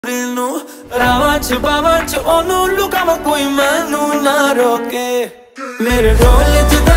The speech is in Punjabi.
ਰਾਵਾਂ ਚ ਬਾਵਾਂ ਚ ਉਹਨੂੰ ਲੁਕਾਵਾਂ ਕੋਈ ਮੈਨੂੰ ਨਾ ਰੋਕੇ ਮੇਰੇ ਢੋਲ ਚ